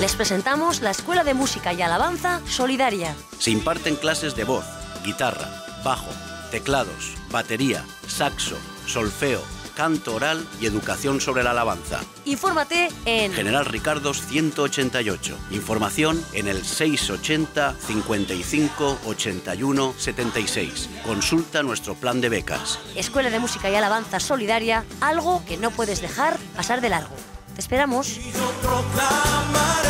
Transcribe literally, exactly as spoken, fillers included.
Les presentamos la Escuela de Música y Alabanza Solidaria. Se imparten clases de voz, guitarra, bajo, teclados, batería, saxo, solfeo, canto oral y educación sobre la alabanza. Infórmate en General Ricardos ciento ochenta y ocho. Información en el seiscientos ochenta, cincuenta y cinco, ochenta y uno, setenta y seis. Consulta nuestro plan de becas. Escuela de Música y Alabanza Solidaria, algo que no puedes dejar pasar de largo. Te esperamos. Y yo proclamaré